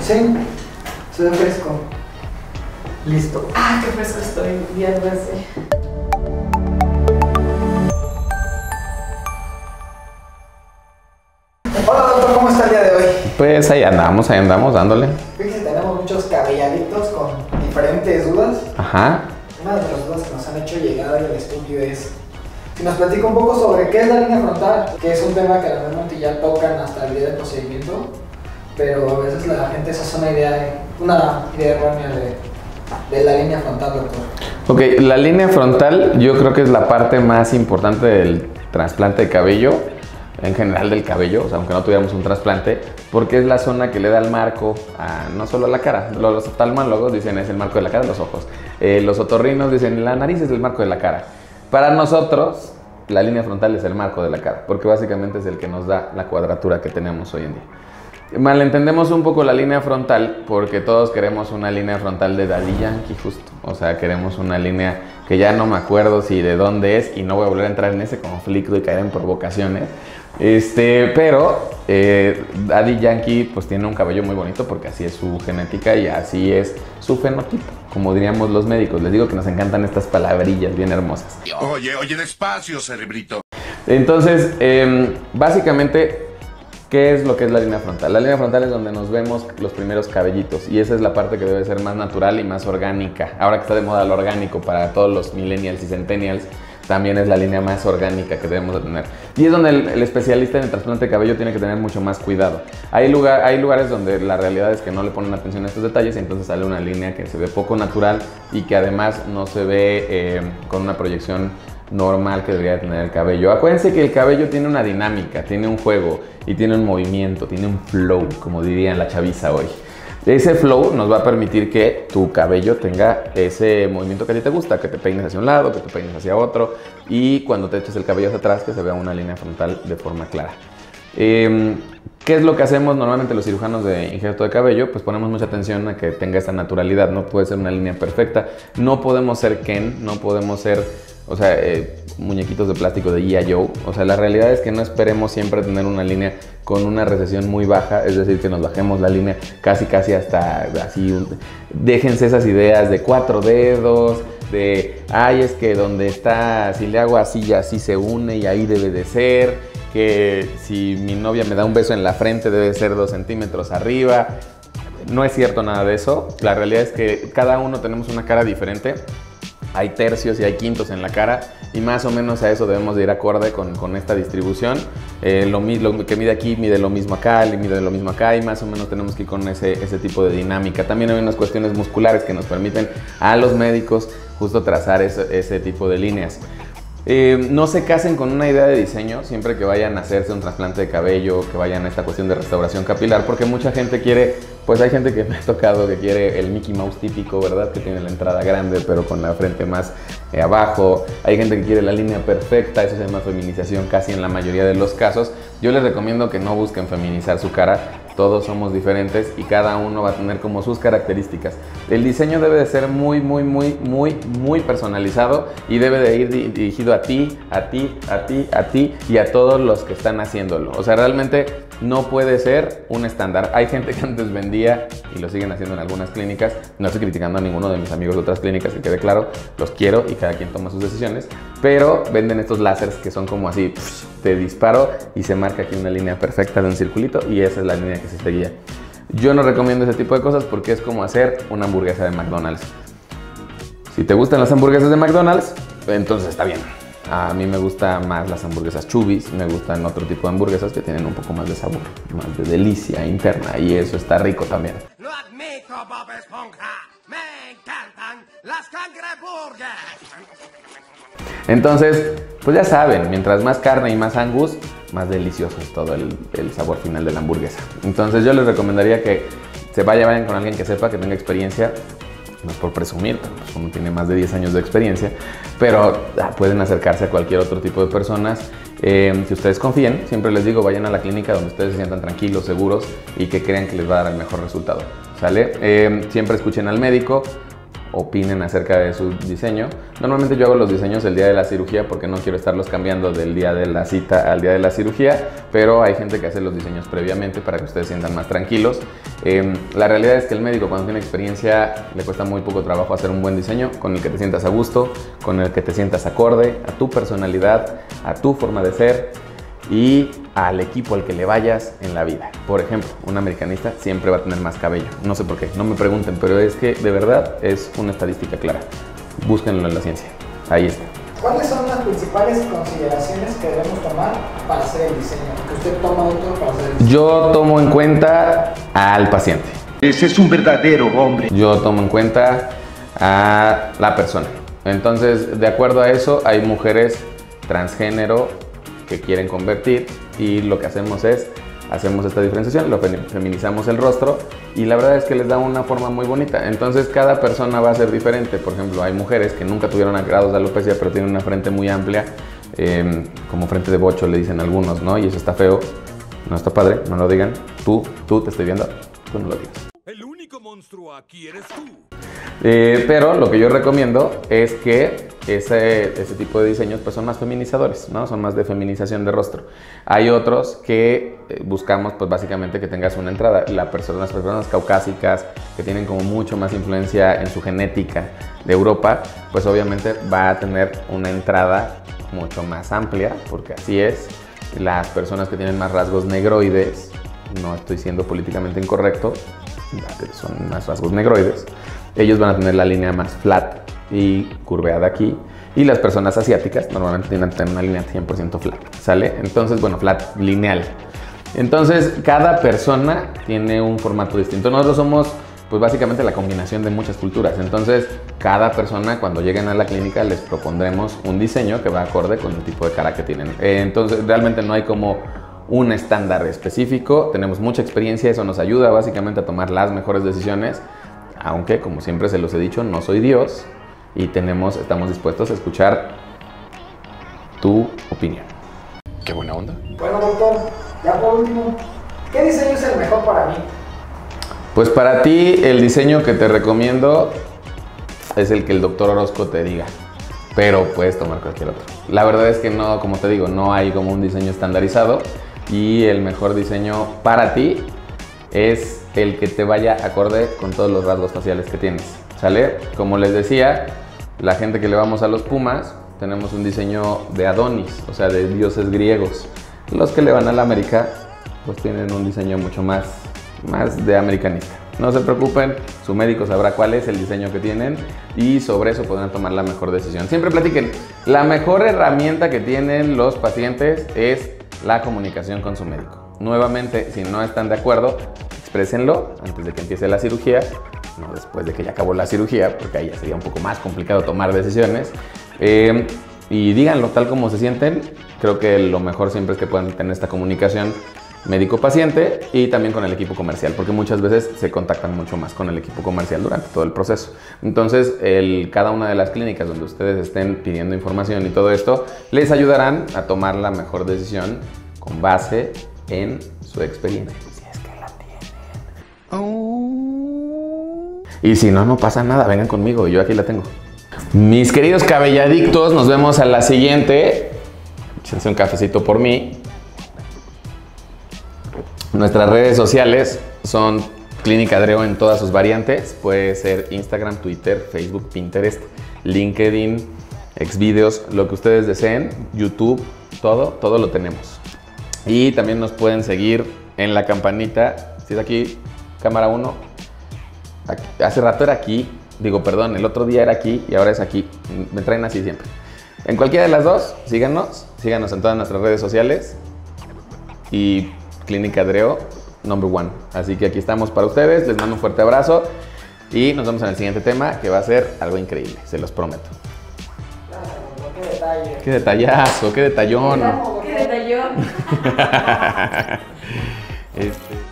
Sí, se ve fresco. Listo. Ah, qué fresco estoy, días ese. Hola doctor, ¿cómo está el día de hoy? Pues ahí andamos dándole. Fíjense, tenemos muchos cabelladitos con diferentes dudas. Ajá. Una de las dudas que nos han hecho llegar al estudio es si nos platica un poco sobre qué es la línea frontal, que es un tema que normalmente ya tocan hasta el día del procedimiento, pero a veces la gente se hace una idea errónea de la línea frontal, doctor. Ok, la línea frontal yo creo que es la parte más importante del trasplante de cabello, en general del cabello, o sea, aunque no tuviéramos un trasplante, porque es la zona que le da el marco no solo a la cara. Los oftalmólogos dicen es el marco de la cara de los ojos. Los otorrinos dicen la nariz es el marco de la cara. Para nosotros, la línea frontal es el marco de la cara, porque básicamente es el que nos da la cuadratura que tenemos hoy en día. Malentendemos un poco la línea frontal porque todos queremos una línea frontal de Daddy Yankee justo. O sea, queremos una línea que ya no me acuerdo si de dónde es y no voy a volver a entrar en ese conflicto y caer en provocaciones. Pero Daddy Yankee pues tiene un cabello muy bonito porque así es su genética y así es su fenotipo, como diríamos los médicos. Les digo que nos encantan estas palabrillas bien hermosas. Oye, despacio, cerebrito. Entonces, básicamente, ¿qué es lo que es la línea frontal? La línea frontal es donde nos vemos los primeros cabellitos y esa es la parte que debe ser más natural y más orgánica. Ahora que está de moda lo orgánico para todos los millennials y centennials, también es la línea más orgánica que debemos de tener. Y es donde el especialista en el trasplante de cabello tiene que tener mucho más cuidado. Hay lugares donde la realidad es que no le ponen atención a estos detalles y entonces sale una línea que se ve poco natural y que además no se ve con una proyección normal que debería tener el cabello. Acuérdense que el cabello tiene una dinámica, tiene un juego y tiene un movimiento, tiene un flow, como dirían la chaviza hoy. Ese flow nos va a permitir que tu cabello tenga ese movimiento que a ti te gusta, que te peines hacia un lado, que te peines hacia otro y cuando te eches el cabello hacia atrás que se vea una línea frontal de forma clara. ¿Qué es lo que hacemos normalmente los cirujanos de injerto de cabello? Pues ponemos mucha atención a que tenga esta naturalidad, no puede ser una línea perfecta, no podemos ser Ken, no podemos ser, o sea, muñequitos de plástico de G.I. Joe. O sea, la realidad es que no esperemos siempre tener una línea con una recesión muy baja, es decir, que nos bajemos la línea casi hasta así. Déjense esas ideas de 4 dedos, de, ay, es que donde está, si le hago así y así se une y ahí debe de ser, que si mi novia me da un beso en la frente debe ser 2 centímetros arriba. No es cierto nada de eso. La realidad es que cada uno tenemos una cara diferente. Hay tercios y hay quintos en la cara y más o menos a eso debemos de ir acorde con esta distribución. Lo que mide aquí mide lo mismo acá, le mide lo mismo acá y más o menos tenemos que ir con ese tipo de dinámica. También hay unas cuestiones musculares que nos permiten a los médicos justo trazar ese tipo de líneas. No se casen con una idea de diseño siempre que vayan a hacerse un trasplante de cabello, que vayan a esta cuestión de restauración capilar, porque mucha gente quiere, pues hay gente que me ha tocado que quiere el Mickey Mouse típico, ¿verdad? Que tiene la entrada grande pero con la frente más abajo. Hay gente que quiere la línea perfecta, eso se llama feminización casi en la mayoría de los casos. Yo les recomiendo que no busquen feminizar su cara. Todos somos diferentes y cada uno va a tener como sus características. El diseño debe de ser muy personalizado y debe de ir dirigido a ti y a todos los que están haciéndolo. O sea, realmente no puede ser un estándar. Hay gente que antes vendía y lo siguen haciendo en algunas clínicas. No estoy criticando a ninguno de mis amigos de otras clínicas, que quede claro, los quiero y cada quien toma sus decisiones, pero venden estos láseres que son como así, te disparo y se marca aquí una línea perfecta de un circulito y esa es la línea que se seguía. Yo no recomiendo ese tipo de cosas porque es como hacer una hamburguesa de McDonald's. Si te gustan las hamburguesas de McDonald's, entonces está bien. A mí me gustan más las hamburguesas Chubby's, me gustan otro tipo de hamburguesas que tienen un poco más de sabor, más de delicia interna y eso está rico también. Lo admito, Bob Esponja. Me encantan las cangreburgers. Entonces, pues ya saben, mientras más carne y más Angus, más delicioso es todo el sabor final de la hamburguesa. Entonces yo les recomendaría que vayan con alguien que sepa, que tenga experiencia. No es por presumir, pues uno tiene más de 10 años de experiencia, pero pueden acercarse a cualquier otro tipo de personas. Si ustedes confíen, siempre les digo, vayan a la clínica donde ustedes se sientan tranquilos, seguros y que crean que les va a dar el mejor resultado. ¿Sale? Siempre escuchen al médico. opinen acerca de su diseño. Normalmente yo hago los diseños el día de la cirugía porque no quiero estarlos cambiando del día de la cita al día de la cirugía, pero hay gente que hace los diseños previamente para que ustedes se sientan más tranquilos. La realidad es que el médico, cuando tiene experiencia, le cuesta muy poco trabajo hacer un buen diseño con el que te sientas a gusto, con el que te sientas acorde a tu personalidad, a tu forma de ser y al equipo al que le vayas en la vida. Por ejemplo, un americanista siempre va a tener más cabello. No sé por qué, no me pregunten, pero es que de verdad es una estadística clara. Búsquenlo en la ciencia. Ahí está. ¿Cuáles son las principales consideraciones que debemos tomar para hacer el diseño? Que usted toma, doctor, para hacer el diseño. Yo tomo en cuenta al paciente. Ese es un verdadero hombre. Yo tomo en cuenta a la persona. Entonces, de acuerdo a eso, hay mujeres transgénero que quieren convertir y lo que hacemos es, hacemos esta diferenciación, lo feminizamos el rostro y la verdad es que les da una forma muy bonita. Entonces cada persona va a ser diferente. Por ejemplo, hay mujeres que nunca tuvieron grados de alopecia pero tienen una frente muy amplia, como frente de bocho le dicen algunos, ¿no? Y eso está feo, no está padre, no lo digan. Tú te estoy viendo, tú no lo digas. El único monstruo aquí eres tú. Pero lo que yo recomiendo es que ese tipo de diseños pues son más feminizadores, ¿no? Son más de feminización de rostro. Hay otros que buscamos pues básicamente que tengas una entrada. Las personas caucásicas que tienen como mucho más influencia en su genética de Europa, pues obviamente va a tener una entrada mucho más amplia, porque así es. Las personas que tienen más rasgos negroides, no estoy siendo políticamente incorrecto, son más rasgos negroides, ellos van a tener la línea más flat y curveada aquí, y las personas asiáticas normalmente tienen que tener una línea 100% flat, ¿sale? Entonces, bueno, flat lineal. Entonces, cada persona tiene un formato distinto. Nosotros somos, pues básicamente la combinación de muchas culturas. Entonces, cada persona cuando lleguen a la clínica les propondremos un diseño que va acorde con el tipo de cara que tienen. Entonces, realmente no hay como un estándar específico. Tenemos mucha experiencia, eso nos ayuda básicamente a tomar las mejores decisiones. Aunque, como siempre se los he dicho, no soy Dios y estamos dispuestos a escuchar tu opinión. Qué buena onda. Bueno, doctor, ya por último, ¿qué diseño es el mejor para mí? Pues para ti el diseño que te recomiendo es el que el doctor Orozco te diga, pero puedes tomar cualquier otro. La verdad es que no, como te digo, no hay como un diseño estandarizado y el mejor diseño para ti es el que te vaya acorde con todos los rasgos faciales que tienes, ¿sale? Como les decía, la gente que le vamos a los Pumas, tenemos un diseño de Adonis, o sea, de dioses griegos. Los que le van a la América, pues tienen un diseño mucho más de americanista. No se preocupen, su médico sabrá cuál es el diseño que tienen y sobre eso podrán tomar la mejor decisión. Siempre platiquen, la mejor herramienta que tienen los pacientes es la comunicación con su médico. Nuevamente, si no están de acuerdo, exprésenlo antes de que empiece la cirugía, no después de que ya acabó la cirugía, porque ahí ya sería un poco más complicado tomar decisiones. Y díganlo tal como se sienten. Creo que lo mejor siempre es que puedan tener esta comunicación médico-paciente y también con el equipo comercial, porque muchas veces se contactan mucho más con el equipo comercial durante todo el proceso. Entonces, cada una de las clínicas donde ustedes estén pidiendo información y todo esto, les ayudarán a tomar la mejor decisión con base en su experiencia. Si es que la tienen. Y si no, no pasa nada, vengan conmigo, yo aquí la tengo. Mis queridos cabelladictos, nos vemos a la siguiente. Échense un cafecito por mí. Nuestras redes sociales son Clínica Dreo en todas sus variantes. Puede ser Instagram, Twitter, Facebook, Pinterest, LinkedIn, Xvideos, lo que ustedes deseen, YouTube, todo lo tenemos. Y también nos pueden seguir en la campanita. Si es aquí, cámara 1. Hace rato era aquí, el otro día era aquí y ahora es aquí. Me traen así siempre. En cualquiera de las dos, síganos en todas nuestras redes sociales. Y Clínica Dreo, #1. Así que aquí estamos para ustedes, les mando un fuerte abrazo y nos vemos en el siguiente tema que va a ser algo increíble, se los prometo. Gracias, doctor, qué detalle. Qué detallazo, qué detallón. Qué detallón.